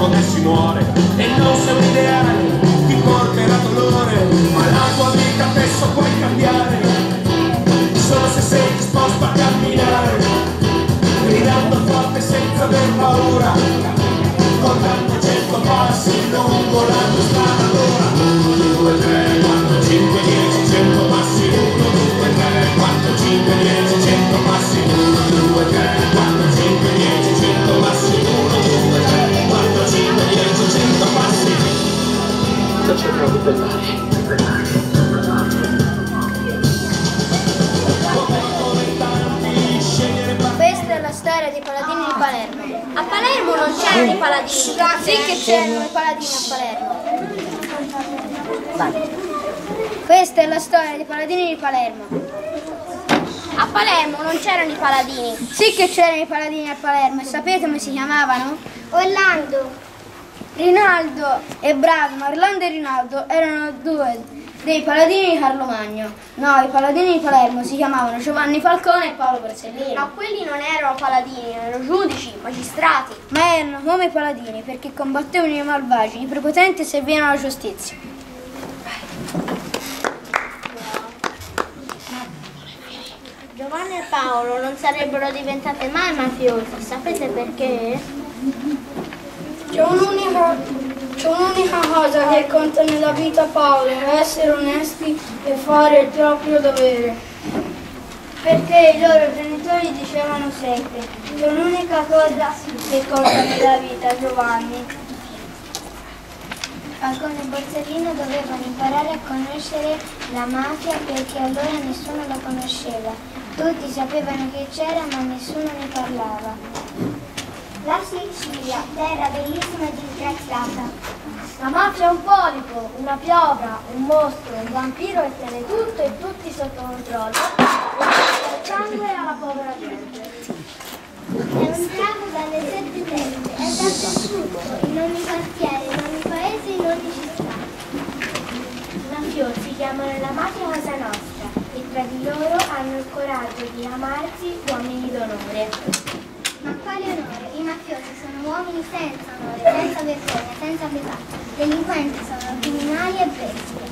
come si muore. E non sei un ideale, ti porterà dolore, ma la tua vita adesso puoi cambiare, solo se sei disposto a camminare, gridando forte senza aver paura, contando 100 passi lungo la tua strada d'ora. 1, 2, 3, 4, 5, 10, 100 passi. 1, 2, 3, 4, 5, 10, 100 passi. 1, 2, 3, 4, 5, 10, 100 passi. 1, 2, 3, 4, 5, 10, 100 passi. Non c'è proprio per Questa è la storia dei paladini di Palermo. A Palermo non c'erano i paladini. Sì che c'erano i paladini a Palermo. Questa è la storia dei paladini di Palermo. A Palermo non c'erano i paladini. Sì che c'erano i paladini a Palermo. E sapete come si chiamavano? Orlando, Rinaldo e Bravo. Ma Orlando e Rinaldo erano due dei paladini di Carlo Magno. No, i paladini di Palermo si chiamavano Giovanni Falcone e Paolo Borsellino. Ma quelli non erano paladini, erano giudici, magistrati. Ma erano come i paladini perché combattevano i malvagi, i prepotenti e servivano alla giustizia. Giovanni e Paolo non sarebbero diventate mai mafiosi, sapete perché? C'è un'unica cosa che conta nella vita, Paolo, essere onesti e fare il proprio dovere. Perché i loro genitori dicevano sempre, c'è un'unica cosa che conta nella vita, Giovanni. Falcone e Borsellino dovevano imparare a conoscere la mafia perché allora nessuno la conosceva. Tutti sapevano che c'era ma nessuno ne parlava. La Sicilia, terra bellissima e disgraziata. La mafia è un polipo, una piovra, un mostro, un vampiro e tiene tutto e tutti sotto controllo. Il sangue alla povera gente. È un drago dalle 7 teste, è dappertutto, in ogni quartiere, in ogni paese, in ogni città. I mafiosi chiamano la mafia Cosa Nostra e tra di loro hanno il coraggio di amarsi uomini d'onore. Ma quale onore? I mafiosi sono uomini senza onore, senza vergogna, senza pietà. Delinquenti sono criminali e bestie.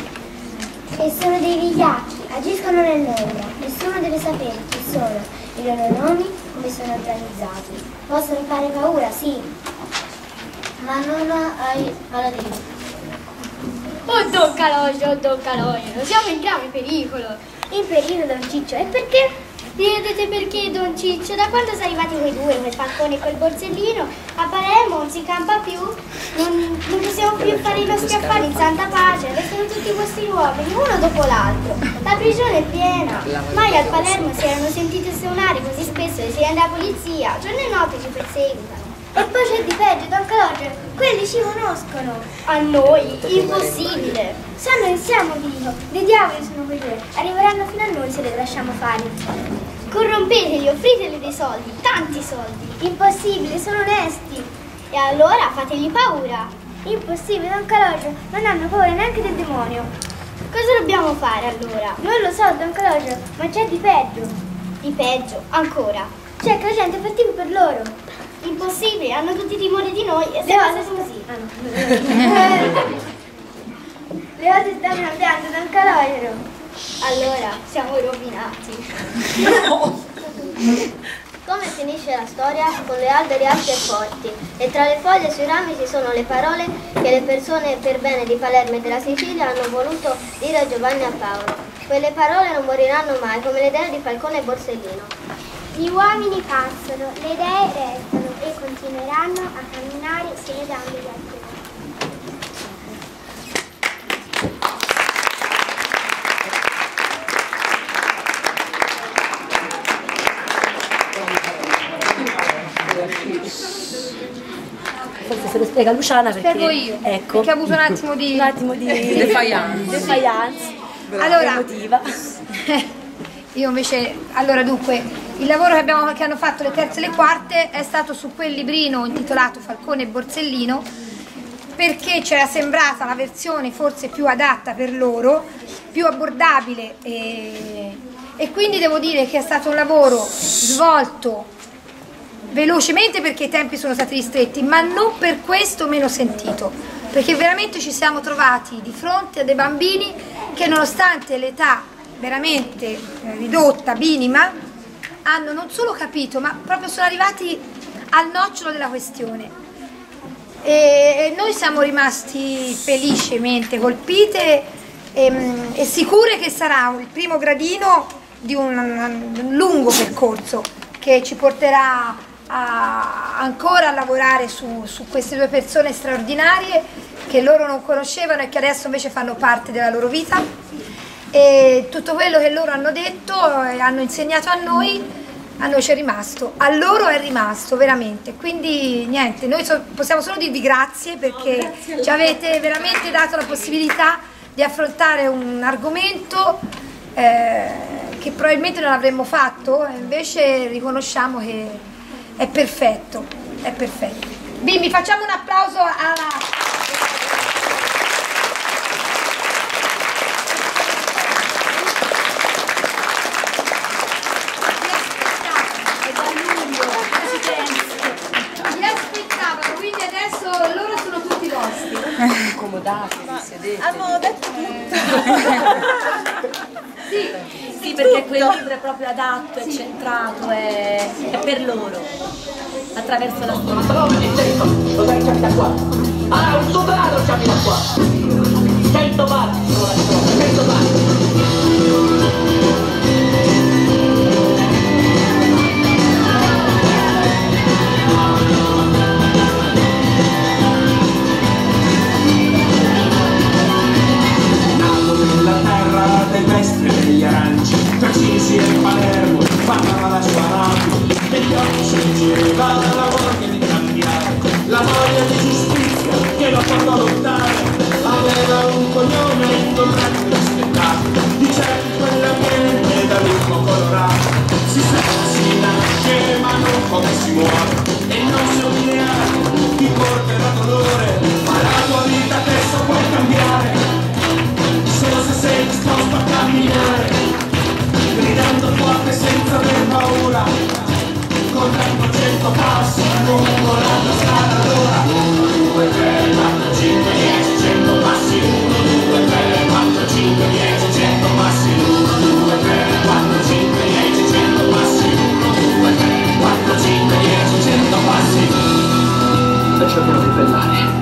E sono dei vigliacchi, agiscono nell'ombra. Nessuno deve sapere chi sono, i loro nomi, come sono organizzati. Possono fare paura, sì, ma non ai paladini. Oh Don Calogero, siamo in grave pericolo. In pericolo, Don Ciccio, e perché? Vedete perché, Don Ciccio? Da quando sono arrivati quei due, quel Falcone e quel Borsellino, a Palermo non si campa più, non possiamo più fare i nostri affari in santa pace, restano tutti questi uomini, uno dopo l'altro. La prigione è piena. Mai al Palermo si erano sentite suonare così spesso che si rende la polizia, giorno e notte ci perseguitano. E poi c'è di peggio, Don Calogero, quelli ci conoscono. A noi? Impossibile. Sanno che siamo vivi, dei diavoli sono quei due, arriveranno fino a noi se le lasciamo fare. Corrompeteli, offriteli dei soldi, tanti soldi. Impossibile, sono onesti. E allora fategli paura. Impossibile, Don Calogero, non hanno paura neanche del demonio. Cosa dobbiamo fare allora? Non lo so, Don Calogero, ma c'è di peggio. Di peggio, ancora. C'è che la gente fa tipo per loro. Impossibile, hanno tutti timore di noi e se cose sono così. Le cose stanno cambiando, Don Calogero. Allora, siamo rovinati. Come finisce la storia? Con le alberi alti e forti e tra le foglie sui rami ci sono le parole che le persone per bene di Palermo e della Sicilia hanno voluto dire a Giovanni e a Paolo. Quelle parole non moriranno mai, come le idee di Falcone e Borsellino. Gli uomini passano, le idee restano e continueranno a camminare segregando gli altri. Forse se lo spiega Luciana perché... Spiego io, ecco, perché ho avuto un attimo di defiance. Allora, emotiva. Io invece, allora dunque, il lavoro che hanno fatto le terze e le quarte è stato su quel librino intitolato Falcone e Borsellino, perché c'era sembrata la versione forse più adatta per loro, più abbordabile e quindi devo dire che è stato un lavoro svolto velocemente perché i tempi sono stati ristretti, ma non per questo meno sentito, perché veramente ci siamo trovati di fronte a dei bambini che nonostante l'età veramente ridotta, minima, hanno non solo capito, ma proprio sono arrivati al nocciolo della questione. E noi siamo rimasti felicemente colpite e sicure che sarà il primo gradino di un lungo percorso che ci porterà ancora a lavorare su queste due persone straordinarie che loro non conoscevano e che adesso invece fanno parte della loro vita, e tutto quello che loro hanno detto e hanno insegnato a noi ci è rimasto, a loro è rimasto veramente, quindi niente, noi possiamo solo dirvi grazie perché ci avete veramente dato la possibilità di affrontare un argomento che probabilmente non avremmo fatto, e invece riconosciamo che è perfetto, è perfetto. Bimbi, facciamo un applauso alla... Accomodati, sedete. Hanno detto tutto. Sì, perché quel libro è proprio adatto, è centrato, è per loro, attraverso la storia. Ma però lo dai chiami da qua. Ah, un sovrano chiami da qua. 100 batti sono la storia, 100 batti. Degli aranci, Tracisi e Palermo, parlava la sua radio, negli occhi si leggeva la voglia di cambiare, la voglia di giustizia che lo portò lontano, aveva un cognome incontrato e rispettato, di certo quell'ambiente da lupo colorato, si nasce ma non come si muore, e non somigliare, ti porterà dolore, ma la tua vita adesso puoi cambiare. Solo se sei disposto a camminare, gridando forte senza aver paura, contando 100 passi lungo la tua strada d'ora. 1, 2, 3, 4, 5, 10, 100 passi. 1, 2, 3, 4, 5, 10, 100 passi. 1, 2, 3, 4, 5, 10, 100 passi. 1, 2, 3, 4, 5, 10, 100 passi. Lasciatelo ribellare.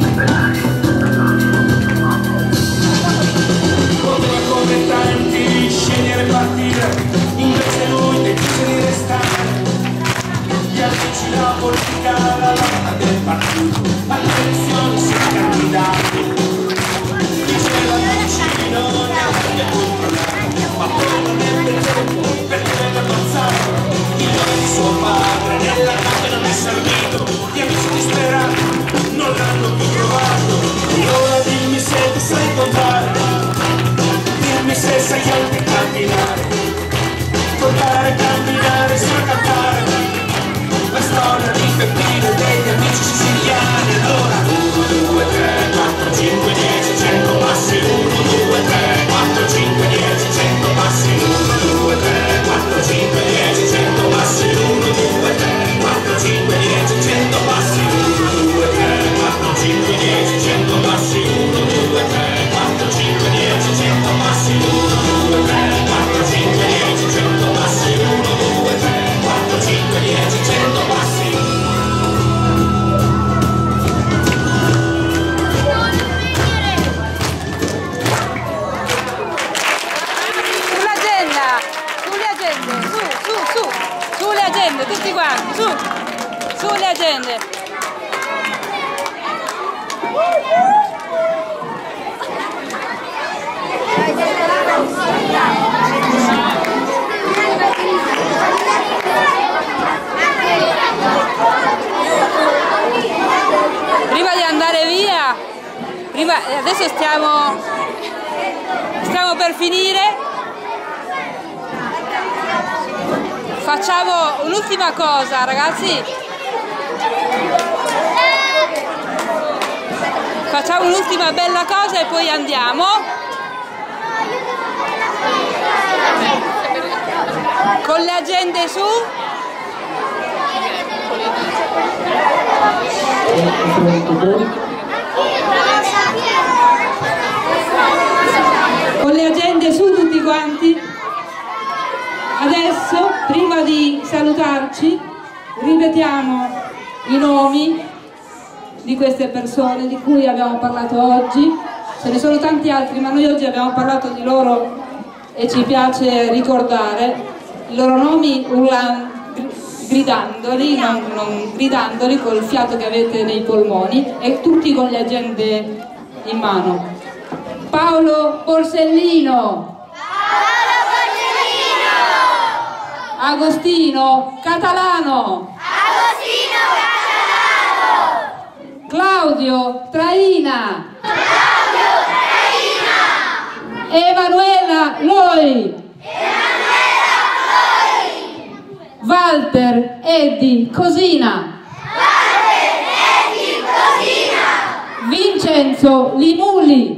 Come tanti scegliere partire, invece lui decise di restare. Gli amici, la politica, la lotta del partito, alle elezioni si è candidato. Diceva vicino, neanche un problema, ma poi non ebbe tempo perché venne ammazzato. Il nome di suo padre nella notte non è servito, gli amici disperati non l'hanno più trovato. E ora dimmi se tu sai contare, se sai anche camminare, contare, camminare, sai cantare la storia di Peppino e degli amici siciliani. Allora 1, 2, 3, 4, 5, 10, 100 passi. 1, 2, 3, 4, 5, 10, 100 passi. 1, 2, 3, 4, 5, 10, 100 passi. 1, 2, 3, 4, 5, 10, 100 passi. 1, 2, 3, 4, 5, 10, 100 passi. 1, 2, 3, 4, 5, 10, 100 passi. 1, 2, 3, 4, 5, 10, 100 passi. 1, 2, 3, 4, 5, 10, 100 passi. Sulle agende, tutti quanti, sulle agende. Prima di andare via, adesso stiamo per finire. Facciamo un'ultima cosa, ragazzi. Facciamo un'ultima bella cosa e poi andiamo. Con le agende su. Con le agende su tutti quanti. Adesso, prima di salutarci, ripetiamo i nomi di queste persone di cui abbiamo parlato oggi. Ce ne sono tanti altri, ma noi oggi abbiamo parlato di loro e ci piace ricordare i loro nomi gridandoli, non gridandoli col fiato che avete nei polmoni, e tutti con le agende in mano. Paolo Borsellino. Agostino Catalano. Claudio Traina. Emanuela Loi. Walter Eddi Cosina. Vincenzo Limulli.